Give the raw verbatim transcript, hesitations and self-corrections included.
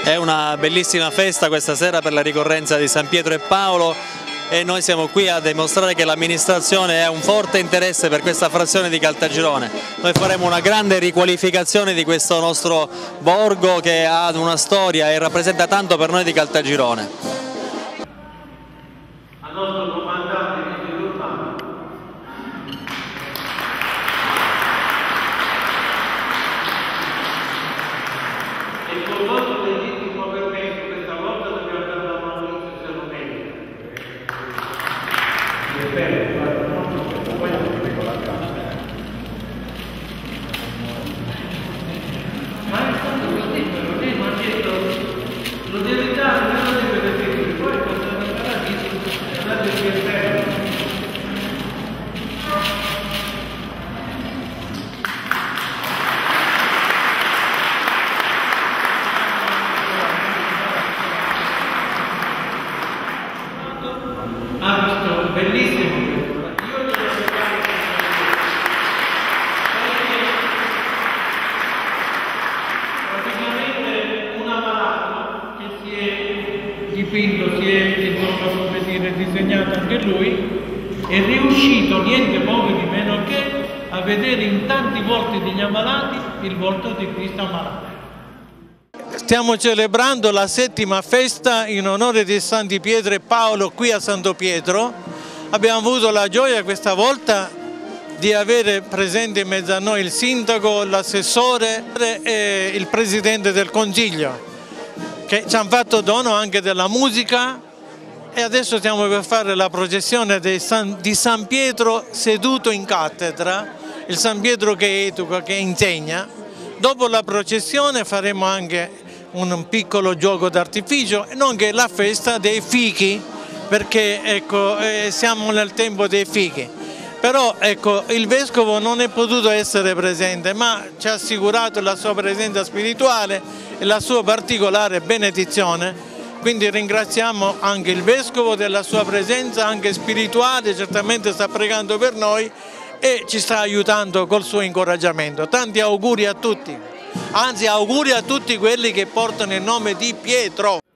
È una bellissima festa questa sera per la ricorrenza di San Pietro e Paolo e noi siamo qui a dimostrare che l'amministrazione ha un forte interesse per questa frazione di Caltagirone. Noi faremo una grande riqualificazione di questo nostro borgo che ha una storia e rappresenta tanto per noi di Caltagirone. Al nostro comandante Vigili Urbano. E con il vostro legittimo permesso questa volta dobbiamo dare la Maurizio se lo merita. Ma è stato così, però lei mi ha detto lo deve dare, non lo deve vedere, poi quando andrà a paradiso andate via fermo. Ah, questo bellissimo questo. Io devo cercare praticamente un ammalato che si è dipinto, si è insomma, come dire, disegnato anche lui, è riuscito niente poco di meno che a vedere in tanti volti degli ammalati il volto di Cristo ammalato. Stiamo celebrando la settima festa in onore di Santi Pietro e Paolo qui a Santo Pietro. Abbiamo avuto la gioia questa volta di avere presente in mezzo a noi il sindaco, l'assessore e il presidente del consiglio, che ci hanno fatto dono anche della musica, e adesso stiamo per fare la processione di San, di San Pietro seduto in cattedra, il San Pietro che educa, che insegna. Dopo la processione faremo anche un piccolo gioco d'artificio, nonché la festa dei fichi, perché ecco, eh, siamo nel tempo dei fichi. Però ecco, il Vescovo non è potuto essere presente, ma ci ha assicurato la sua presenza spirituale e la sua particolare benedizione. Quindi ringraziamo anche il Vescovo della sua presenza anche spirituale, certamente sta pregando per noi e ci sta aiutando col suo incoraggiamento. Tanti auguri a tutti, anzi auguri a tutti quelli che portano il nome di Pietro.